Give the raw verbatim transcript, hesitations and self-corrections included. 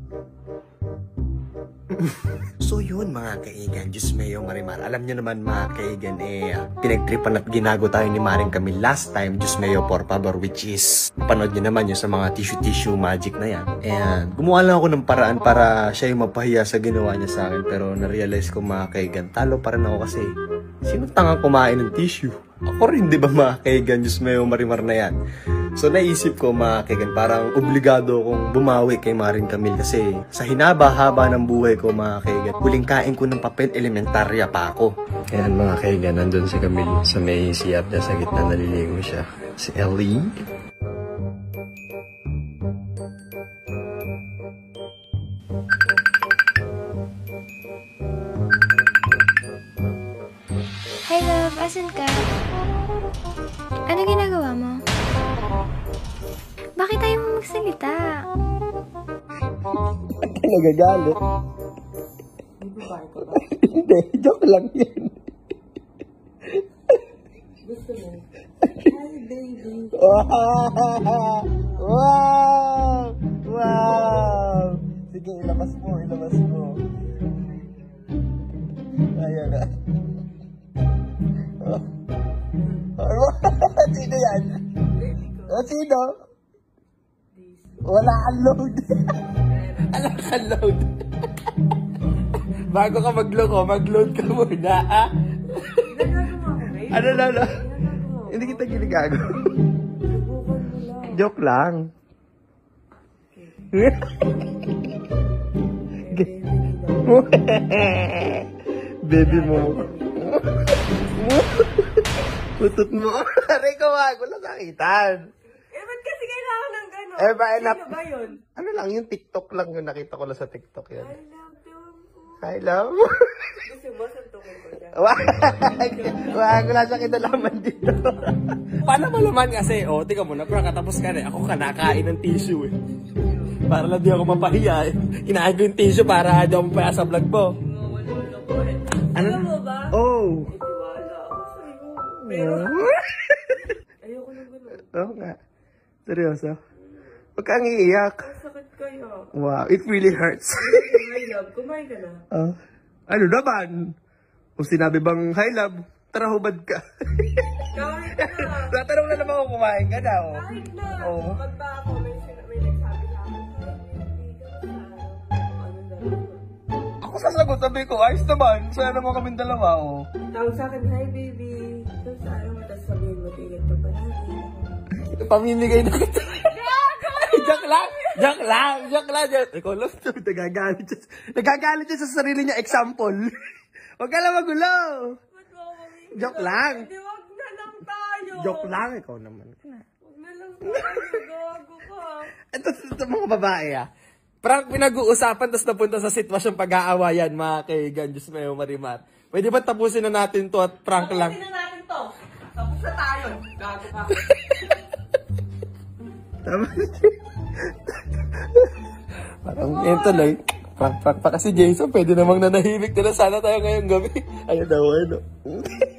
So yun mga kaigan, Diyos mayo Marimar. Alam nyo naman mga kaigan, eh, pinagtripan at ginago tayo ni Maring kami last time, Diyos mayo por favor, which is, panood nyo naman yun sa mga tissue-tissue magic na yan. And gumawa lang ako ng paraan para siya yung mapahiya sa ginawa niya sa akin. Pero na-realize ko mga kaigan, talo pa rin ako kasi sino tangang kumain ng tissue? Ako rin, di ba mga kaigan, Diyos mayo Marimar na yan. So naisip ko mga kaigan, parang obligado akong bumawi kay Maring Camille kasi sa hinaba-haba ng buhay ko mga kaigan, huling kain ko ng papel elementarya pa ako. Ayan mga kaigan, nandun si Camille sa may siyap niya, sa gitna naliligo siya. Si Ellie. Hi love, asan ka? Ano ginagawa mo? Bakit tayo mo magsalita? Ba't ka nagagalit? Hindi, joke lang yan. Gusto mo? Hi, baby. Wow! Wow! Wow! Sige, ilabas mo, ilabas mo. Ayan na. Oh. Sino yan? Oh, sino? Wala kang load. Wala kang load. Bago ka mag-load, mag-load ka muna, ha? Ano na, ano? Hindi kita ginigago. Joke lang. Baby mo. Putut mo. Aray ko, wag. Wala sakitan. Eh, ba't kasi kailangan ng gano'n? Eh, ba, Sino nap- ba yun? Ano lang, yung TikTok lang yung nakita ko lang sa TikTok yan. I love you. I love. Gusto mo, santukin ko dyan. Wag. Wag. Wala siyang kinalaman dito. Paano malaman kasi, oh, tika mo na, pero katapos ka na, ako kanakain ng tissue eh. Para lang di ako mapahiya eh. Kinain ko yung tissue para di ako mapaya sa vlog mo. Ano mo ba? Oh. Wala ako sa'yo. Pero, ayoko nang gano'n. Oo nga. Seryoso? Huwag kang iiyak. Ang sakit kaya. Wow, it really hurts. Hi, love. Kumain ka na. Oh. Ano naman? Kung sinabi bang, hi love, tara hubad ka. Kahit na. Tatanong na naman kung kumain ka na, oh. Kahit na. Oo. Pag ba ako, may, sin- may nagsabi sa akin, hindi ka na ano na rin. Ako sasagot, sabi ko, ayos naman. Saya naman kaming dalawa, oh. Tawag sa akin, hi baby. Tapos ano mo, tapos sabihin mo, tingin pa ba natin? Pamimigay na kita. Joke lang! Joke lang! Joke lang! Joke. Ikaw lang, nagagalit siya. Nagagalit siya sa sarili niya. Example. Huwag ka lang magulo. Ba't mo ako mamimigay? Joke lang. Hindi, wag na lang tayo. Joke lang. Ikaw naman. Wag na lang tayo. Gago ka. Ito, ito mga babae, ah. Prank pinag-uusapan, tapos napunta sa sitwasyong pag-aawayan, mga kaigan, Diyos mayo Marimar. Pwede ba tapusin na natin to at prank lang? Tapusin na natin to. Tapos na tayo. Gago ka. Tama. Parang yun tuloy. Prank-prank pa kasi Jason, pwede namang nanahimik na sana tayo ngayong gabi. Ayun daw, ano.